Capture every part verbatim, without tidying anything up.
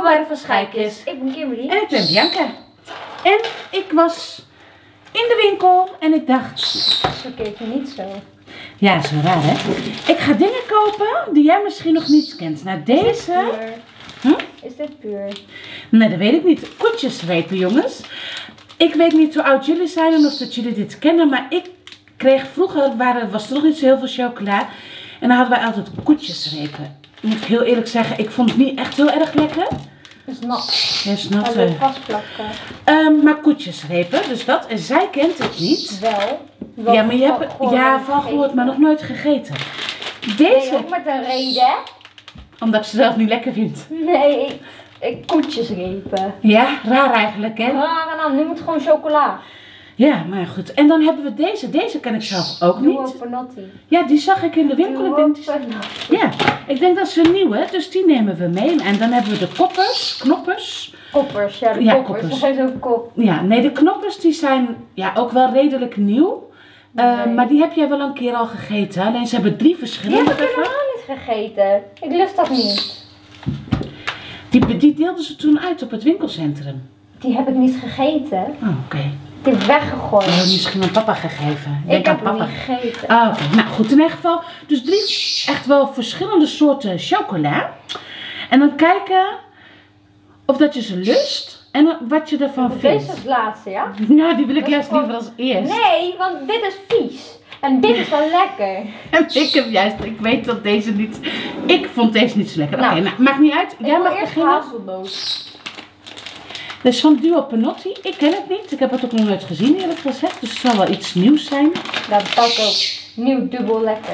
bij de Van Schijkjes. Ik ben Kimberly. En ik ben Bianca. En ik was in de winkel en ik dacht... Zo keek je niet zo. Ja, zo raar hè. Ik ga dingen kopen die jij misschien nog niet kent. Nou deze... Is dit puur? Hm? Is dit puur? Nee, dat weet ik niet. Koetjesrepen jongens. Ik weet niet hoe oud jullie zijn en of dat jullie dit kennen. Maar ik kreeg vroeger, waren, was er nog niet zo heel veel chocola. En dan hadden wij altijd koetjesrepen. Moet ik heel eerlijk zeggen, ik vond het niet echt heel erg lekker. Het is nat. Ja, is nat. Hij wil vastplakken. Um, maar koetjesrepen, dus dat. En zij kent het niet. Wel. Wel Ja, maar je hebt gehoord, ja, van gehoord, maar nog nooit gegeten. Deze, Nee, ook met een reden. omdat ik ze zelf niet lekker vind. Nee, ik, ik koetjesrepen. Ja, raar eigenlijk hè. Raar dan, nu moet gewoon chocola. Ja, maar goed. En dan hebben we deze. Deze ken ik zelf ook Nieuwe niet. Panotti. Ja, die zag ik in de winkel. Ik denk, die... Ja, ik denk dat ze nieuw hè, dus die nemen we mee. En dan hebben we de koppers, knoppers. Koppers, ja de Ja, koppers. koppers. Dat is ook kop. Ja, nee, de knoppers die zijn ja, ook wel redelijk nieuw. Uh, Nee. Maar die heb jij wel een keer al gegeten. Alleen ze hebben drie Die verschillende. heb ik helemaal niet gegeten. Ik lust dat niet. Die, die deelden ze toen uit op het winkelcentrum. Die heb ik niet gegeten. Oh, oké. Okay. Die heb ik weggegooid. Die heb je misschien aan papa gegeven. Ik, ik aan heb papa. hem niet gegeten. Ah, oké. Okay. Nou goed, in ieder geval. Dus drie echt wel verschillende soorten chocola. En dan kijken of dat je ze lust. En wat je ervan vindt. Deze is het laatste, ja? Nou, die wil ik Dat is juist gewoon- liever als eerst. Nee, want dit is vies. En dit is wel lekker. En ik heb juist, ik weet dat deze niet, ik vond deze niet zo lekker. Oké, Nou, nou, maakt niet uit. Ik Jij wil mag eerst beginnen. hazelnoot. Dit is van Duo Panotti. Ik ken het niet. Ik heb het ook nog nooit gezien eerlijk gezegd. Dus het zal wel iets nieuws zijn. Dat pakt ook nieuw dubbel lekker.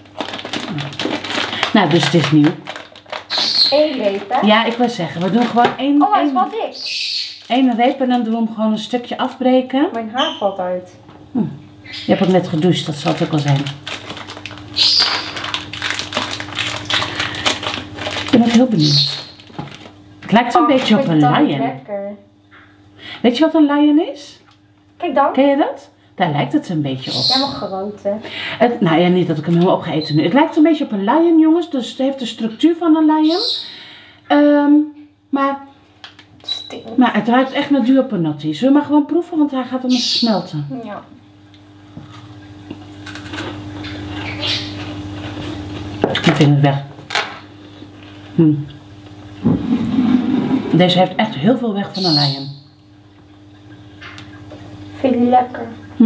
Nou, dus het is nieuw. Eén reep, hè? Ja, ik wil zeggen, we doen gewoon één, Oh, hij is één, wel dik. één reep en dan doen we hem gewoon een stukje afbreken. Mijn haar valt uit. Je hebt ook net gedoucht, dat zal het ook wel zijn. Ik ben ook heel benieuwd. Het lijkt een Oh, beetje ik op een vind dat niet lion. lekker. Weet je wat een lion is? Kijk dan. Ken je dat? Daar lijkt het een beetje op. Jij mag groot, hè? Het, nou ja, niet dat ik hem helemaal opgeeten nu. Het lijkt een beetje op een lion, jongens. Dus het heeft de structuur van een lion. Um, maar, Stinkt. maar het ruikt echt naar Duo Panotti. Zullen we maar gewoon proeven, want hij gaat om smelten. Ja. Ik vind het weg. Hm. Deze heeft echt heel veel weg van een lion. Vind je lekker? Hm.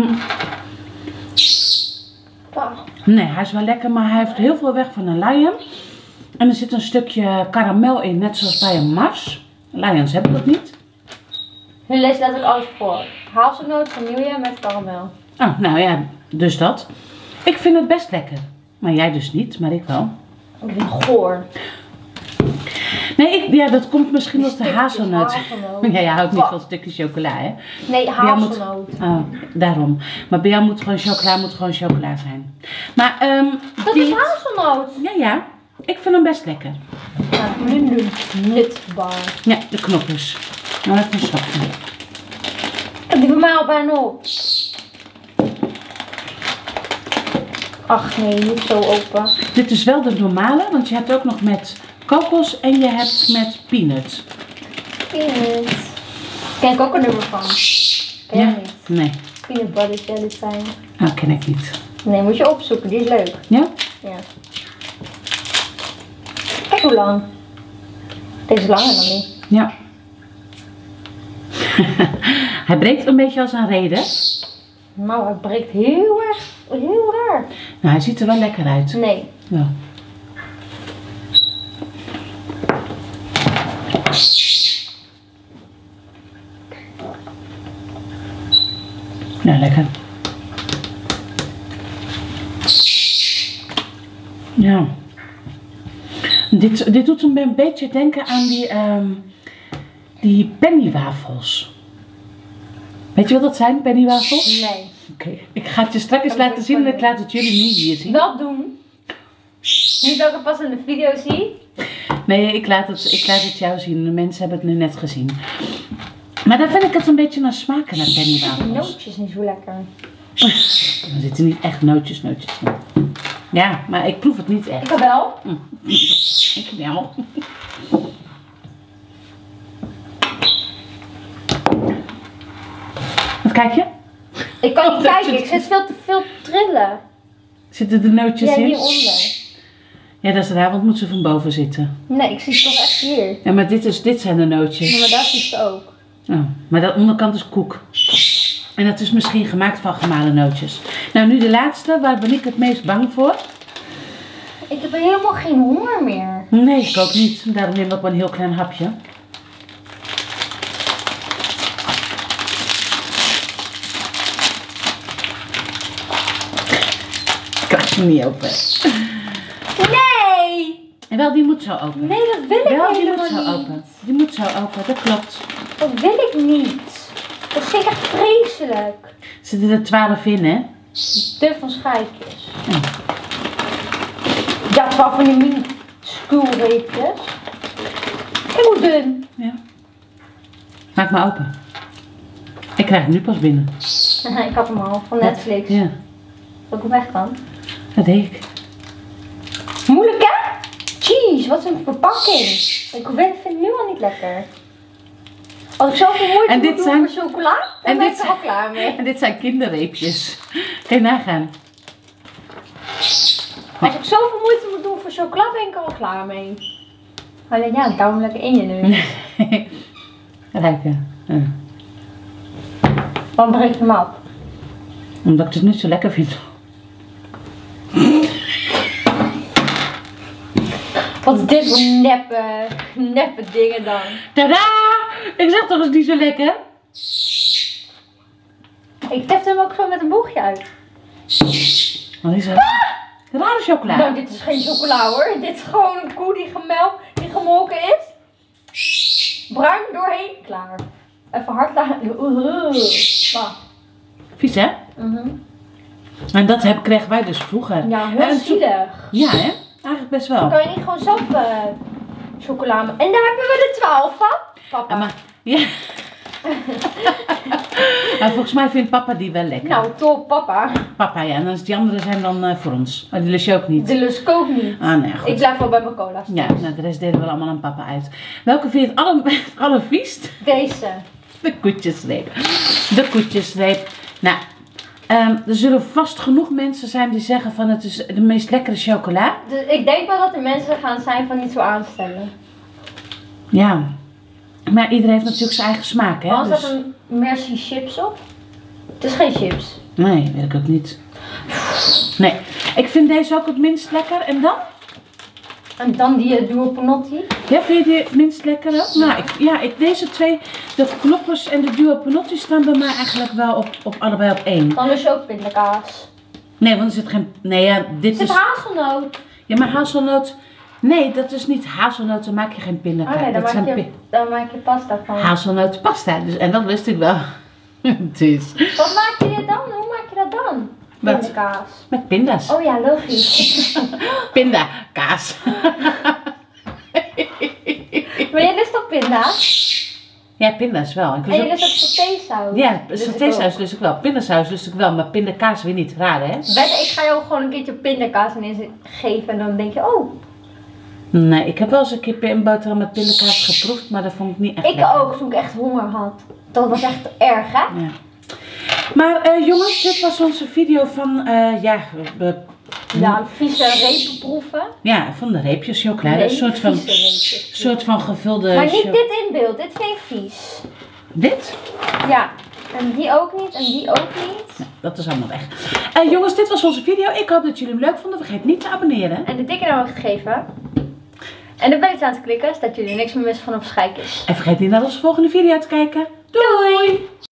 Ah. Nee, hij is wel lekker, maar hij heeft heel veel weg van een lion. En er zit een stukje karamel in, net zoals bij een Mars. Lions hebben dat niet. Nu lees letterlijk alles voor. Hazelnoot, vanille met karamel. Oh, nou ja, dus dat. Ik vind het best lekker. Maar jij dus niet, maar ik wel. Ik vind het goor. Nee, ik, ja, dat komt misschien door de Stukjes hazelnoot. hazelnoot. Ja, jij houdt niet van stukjes chocola, hè? Nee, Bij jou moet- hazelnoot. Oh, daarom. Maar bij jou moet gewoon chocola, moet gewoon chocola zijn. Maar, ehm Dat dit- is hazelnoot. Ja, ja. Ik vind hem best lekker. Ja, minder nutbar. Ja, de knoppers. Nou, even een slokje. Ik heb die van mij al bijna op. Ach nee, niet zo open. Dit is wel de normale, want je hebt ook nog met kokos en je hebt met peanut. Peanut. Ken ik ook een nummer van. Ken jij niet? Nee, Peanut butter jelly time. nou ken ik niet. Nee, moet je opzoeken. Die is leuk. Ja? Ja. Kijk hoe lang. Deze is langer dan die. Ja. Hij breekt een beetje als een reden. Nou, het breekt heel erg, heel raar. Nou, hij ziet er wel lekker uit. Nee. Ja. Ja, lekker. Ja. Dit, dit doet me een beetje denken aan die, um, die pennywafels. Weet je wat dat zijn, pennywafels? Nee. Oké, okay. Ik ga het je straks eens laten zien en ik laat het jullie niet hier zien. Dat doen. Niet dat ik het pas in de video zie. Nee, ik laat, het, ik laat het jou zien. De mensen hebben het nu net gezien. Maar dan vind ik het een beetje naar smaken, naar Die pennywafels. nootjes niet zo lekker. Er zitten niet echt nootjes, nootjes in. Ja, maar ik proef het niet echt. Ik heb wel. Ik wel. Kijk je? Ik kan Oh, niet dat kijken, je- ik zit veel te veel te trillen. Zitten de nootjes Ja, in? hieronder. Ja, dat is raar, want moet ze van boven zitten. Nee, ik zie het toch echt hier. Ja, maar dit, is, dit zijn de nootjes. Ja, maar daar zie ik ze ook. Oh, maar de onderkant is koek. En dat is misschien gemaakt van gemalen nootjes. Nou, nu de laatste. Waar ben ik het meest bang voor? Ik heb helemaal geen honger meer. Nee, ik ook niet. Daarom neem ik ook maar een heel klein hapje. Ik krijg hem niet open. Nee! En wel, die moet zo open. Nee, dat wil ik Wel, die helemaal moet zo niet. open. Die moet zo open, dat klopt. Dat wil ik niet. Dat vind ik echt vreselijk. Er zitten er twaalf in, hè? Te van schijfjes. Ja. Ja, twaalf van die mini skuulreepjes. Ik moet dun. Ja. Maak maar open. Ik krijg hem nu pas binnen. Ik had hem al, van Netflix. Ja, Dat ik hem weg kan. dat deed ik. Moeilijk hè? Jeez, wat een verpakking. Ik vind het nu al niet lekker. Als ik zoveel moeite En moet dit doen zijn- voor chocola, dan en ben dit ik er al klaar mee. En dit zijn kinderreepjes. Kan je nagaan. Als ik zoveel moeite moet doen voor chocola, ben ik er al klaar mee. Alleen ja, ik hou hem lekker in je nu. Ruiken. Ja. Dan breek ik hem af. Omdat ik het niet zo lekker vind. Wat is dit voor neppe, neppe dingen dan? Tada! Ik zeg toch eens niet zo lekker? Ik tef hem ook zo met een boegje uit. Wat is dat? Rare chocola. Nou, dit is geen chocola hoor. Dit is gewoon een koe die, gemelk, die gemolken is. Bruin doorheen, klaar. Even hard laten. Wacht. Vies, hè? Mhm. En dat heb, kregen wij dus vroeger. Ja, heel En toen- zielig. Ja, hè? Eigenlijk best wel. Kan je niet gewoon zelf uh, chocola maken? En daar hebben we de twaalf van. Papa. Ja, maar, ja. Maar volgens mij vindt papa die wel lekker. Nou, top, papa. Papa, ja. En dan is die andere zijn dan uh, voor ons. Oh, die lust je ook niet. De lust ik ook niet. Ah, nee, goed. Ik blijf wel bij mijn cola. Ja, nou, de rest delen we allemaal aan papa uit. Welke vind je het aller, het allerviest? Deze. De koetjesreep. De koetjesreep. Nou, um, er zullen vast genoeg mensen zijn die zeggen van het is de meest lekkere chocola. Dus ik denk wel dat er mensen gaan zijn van niet zo aanstellen. Ja. Maar iedereen heeft natuurlijk zijn eigen smaak, hè? Anders Dus... staat er Merci chips op. Het is geen chips. Nee, weet ik ook niet. Nee. Ik vind deze ook het minst lekker. En dan? En dan die uh, Duo Panotti. Ja, vind je die het minst lekker ook? Nou, ik, ja, ik, deze twee, de knoppers en de Duo Panotti staan bij mij eigenlijk wel op, op allebei op één. Dan is ook pindakaas. Nee, want er zit geen... Nee, ja, dit Er zit is... hazelnoot. Ja, maar hazelnoot... Nee, dat is niet hazelnoot, dan maak je geen pindakaas. Oh nee, dan dat maak, zijn je, pi- dan maak je pasta van. hazelnootpasta. Dus, en dat lust ik wel. dus. Wat maak je dit dan? Hoe maak je dat dan? Wat? Pindakaas. Met pinda's. Oh ja, logisch. Pindakaas. Maar jij lust toch pinda's? Ja, pinda's wel. Ik En je lust ook- lust ook satésaus? Ja, Lust ik satésaus ook. lust ik wel. Pindasaus lust ik wel, maar pindakaas weer niet. Raar, hè? Wedden, ik ga jou gewoon een keertje pindakaas ineens geven en dan denk je, oh, Nee, ik heb wel eens een keer een boterham met pindakaas geproefd, maar dat vond ik niet echt ik lekker. ook toen ik echt honger had. Dat was echt erg, hè? Ja. Maar eh, jongens, dit was onze video van, eh, ja, we- Ja, vieze repen proeven. ja, van de reepjes chocolade. Nee, een soort van, vieze reepjes. soort van gevulde... Maar niet cho- dit in beeld, dit vind ik vies. Dit? Ja, en die ook niet en die ook niet. Nou, dat is allemaal weg. Eh, jongens, dit was onze video. Ik hoop dat jullie hem leuk vonden. Vergeet niet te abonneren. En de dikke naam ook gegeven. En de belletje aan te klikken, zodat jullie niks meer missen van op Schijkjes. En vergeet niet naar onze volgende video te kijken. Doei!